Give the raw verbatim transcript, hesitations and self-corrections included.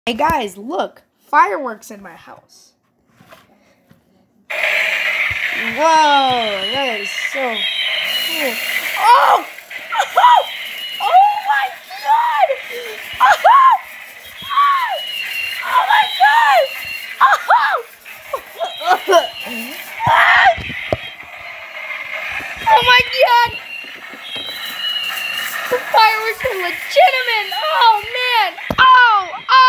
Hey guys, look! Fireworks in my house. Whoa, that is so cool. Oh! Oh! Oh my god! Oh! Oh, oh my god! Oh! Oh my god! The fireworks are legitimate! Oh man!